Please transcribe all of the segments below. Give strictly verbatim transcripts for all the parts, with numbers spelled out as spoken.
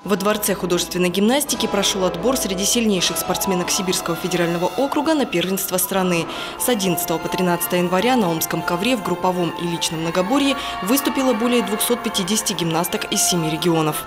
Во Дворце художественной гимнастики прошел отбор среди сильнейших спортсменок Сибирского федерального округа на первенство страны. С одиннадцатого по тринадцатое января на Омском ковре в групповом и личном многоборье выступило более двухсот пятидесяти гимнасток из семи регионов.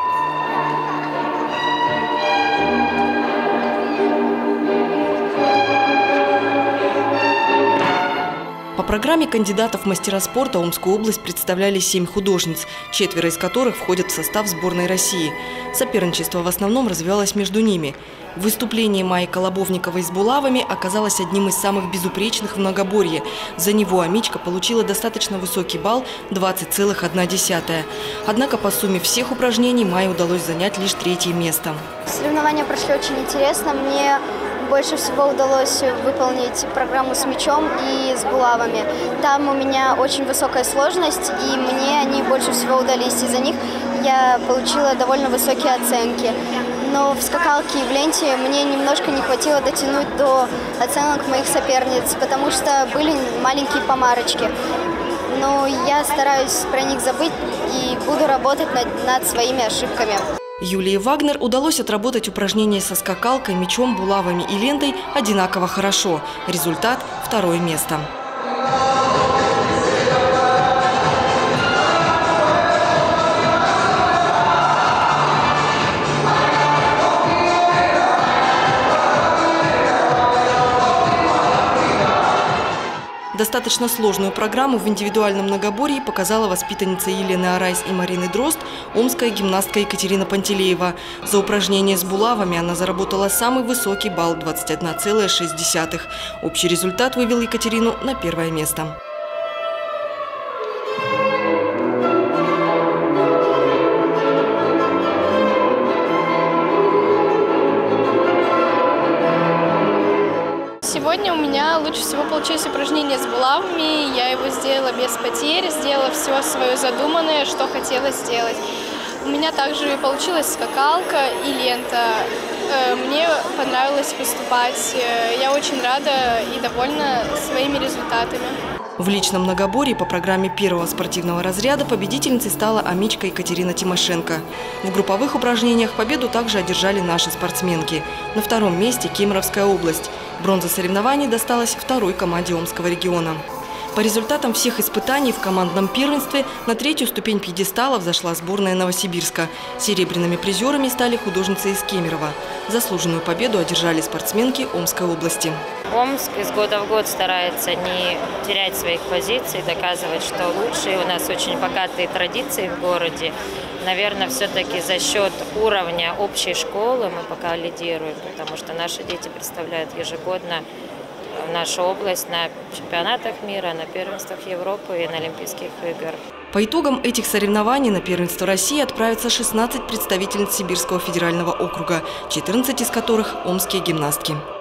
По программе кандидатов в мастера спорта Омскую область представляли семь художниц, четверо из которых входят в состав сборной России. Соперничество в основном развивалось между ними. Выступление Майи Колобовниковой с булавами оказалось одним из самых безупречных в многоборье. За него Амичка получила достаточно высокий балл – двадцать целых одна десятая. Однако по сумме всех упражнений Майе удалось занять лишь третье место. Соревнования прошли очень интересно. Мне больше всего удалось выполнить программу с мячом и с булавами. Там у меня очень высокая сложность, и мне они больше всего удались. Из-за них я получила довольно высокие оценки. Но в скакалке и в ленте мне немножко не хватило дотянуть до оценок моих соперниц, потому что были маленькие помарочки. Но я стараюсь про них забыть и буду работать над, над своими ошибками. Юлии Вагнер удалось отработать упражнения со скакалкой, мячом, булавами и лентой одинаково хорошо. Результат – второе место. Достаточно сложную программу в индивидуальном многоборье показала воспитанница Елены Арайс и Марины Дрозд омская гимнастка Екатерина Пантелеева. За упражнение с булавами она заработала самый высокий балл – двадцать одна целая шесть десятых. Общий результат вывел Екатерину на первое место. Сегодня у меня лучше всего получилось упражнение с булавами. Я его сделала без потерь, сделала все свое задуманное, что хотела сделать. У меня также получилась скакалка и лента. Мне понравилось выступать. Я очень рада и довольна своими результатами. В личном многоборье по программе первого спортивного разряда победительницей стала амичка Екатерина Тимошенко. В групповых упражнениях победу также одержали наши спортсменки. На втором месте Кемеровская область. Бронза соревнований досталась второй команде Омского региона. По результатам всех испытаний в командном первенстве на третью ступень пьедестала взошла сборная Новосибирска. Серебряными призерами стали художницы из Кемерово. Заслуженную победу одержали спортсменки Омской области. Омск из года в год старается не терять своих позиций, доказывать, что лучше. У нас очень богатые традиции в городе. Наверное, все-таки за счет уровня общей школы мы пока лидируем, потому что наши дети представляют ежегодно нашу область на чемпионатах мира, на первенствах Европы и на Олимпийских играх. По итогам этих соревнований на первенство России отправятся шестнадцать представительниц Сибирского федерального округа, четырнадцать из которых – омские гимнастки.